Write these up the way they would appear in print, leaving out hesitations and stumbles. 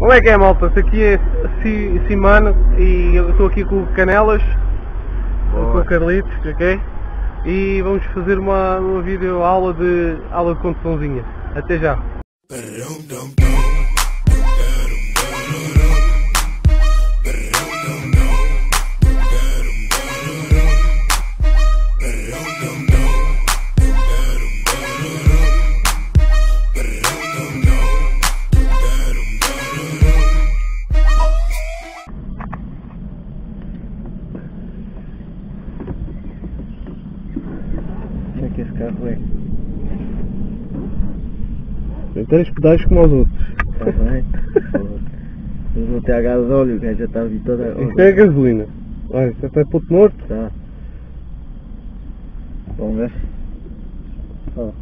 Como é que é, malta? Este aqui é Simano e eu estou aqui com o Canelas, com o Carlitos, ok? E vamos fazer uma vídeo aula de conduçãozinha. Até já! Como é que esse carro é? Tem 3 pedais como os outros. Está bem? Mas vou ter a gasóleo, o gajo já está a vir toda a hora. Isto é gasolina. Olha, isto é para ponto morto. Tá. Vamos ver. Oh.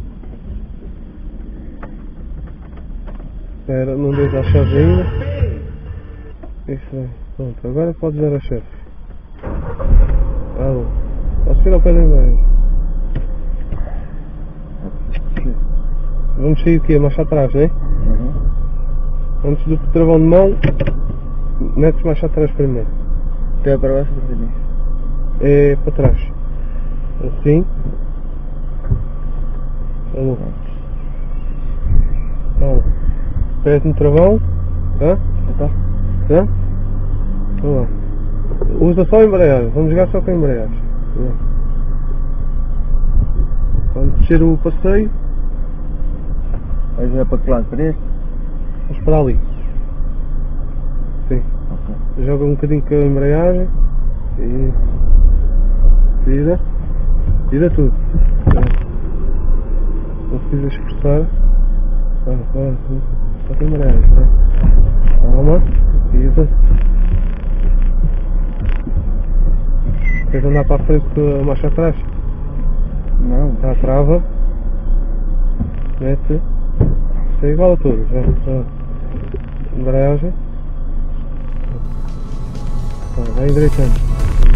Espera, não deixa a chave ainda. Isso é. Pronto, agora podes dar a chave. Ah, bom. Posso tirar o pé da embreagem. Vamos sair o quê? Marcha atrás, não é? Uhum. Antes do travão de mão, metes marcha atrás primeiro. Tu é para baixo ou para cima? É para trás. Assim. Alô. Então, pés no travão. Tá? Tá? Tá? Vamos lá. Usa só a embreagem. Vamos jogar só com a embreagem. Quando descer o passeio, Vais ver para que lado? Para este? vamos para ali. Sim. Ok. Joga um bocadinho com a embreagem e tira tudo. Não se quiser esforçar, só com a embreagem. Calma, tira. Queres andar para a frente com a marcha atrás? Não. Já trava, mete, isto é igual a todos, já. Embreagem. Vai endireitando.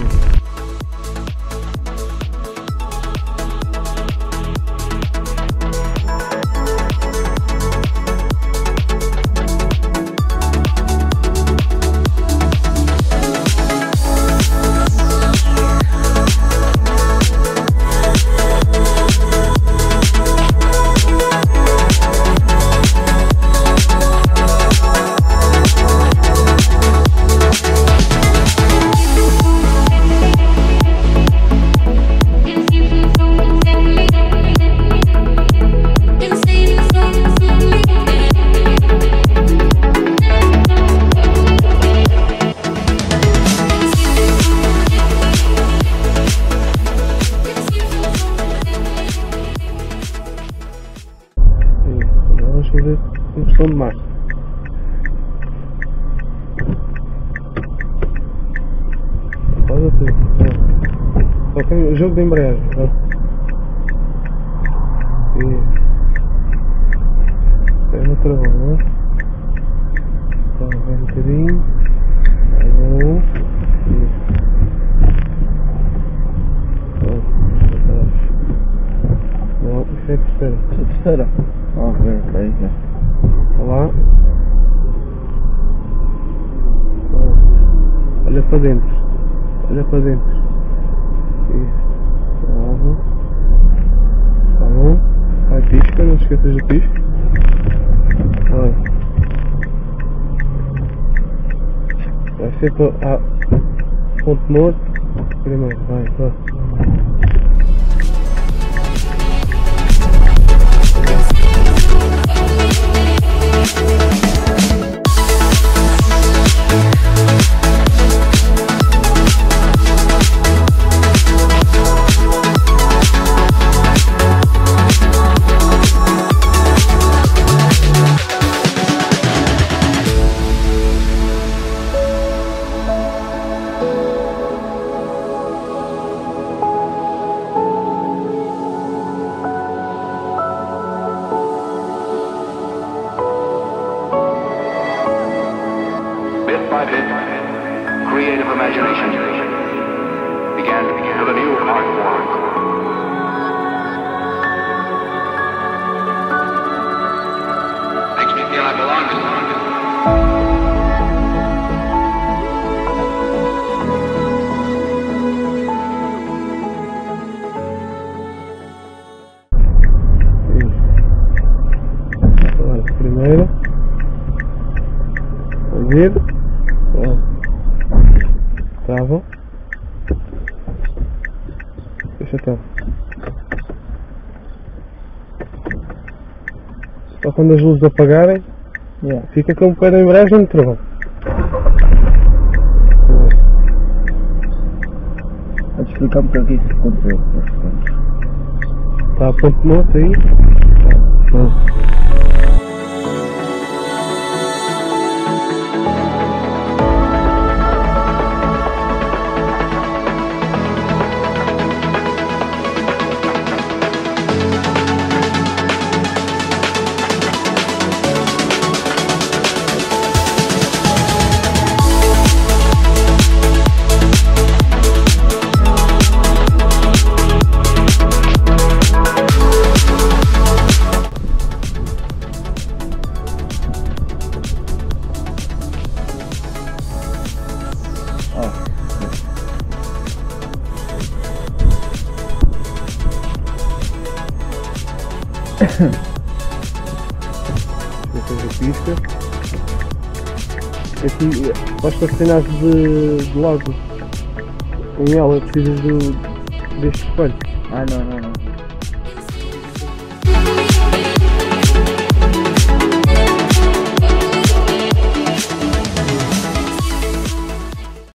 Vamos fazer inversão de marcha. Faz tudo. Só tem o jogo de embreagem. E é no travão, não é? Então vai um bocadinho. Não, isso é a terceira. Essa é a terceira? Ok, aí já. Olha lá. Olha para dentro. Olha para dentro. Isso. Bravo. Tá bom? Vai pisca, não se esqueças do pisco. Olha. Vai ser para ponto morto. Primeiro, vai. Bit by bit, creative imagination began to build a new art form. Makes me feel I belong to something. Primeira. A ver. Trava. Deixa estar. Só quando as luzes apagarem, fica com um bocado em embreagem no travão. Vou te explicar porque aqui isso aconteceu. Está a ponto morto aí? Depois a pisca. Aqui basta sinais de lado. Em ela precisas deste espelho. Ah, não.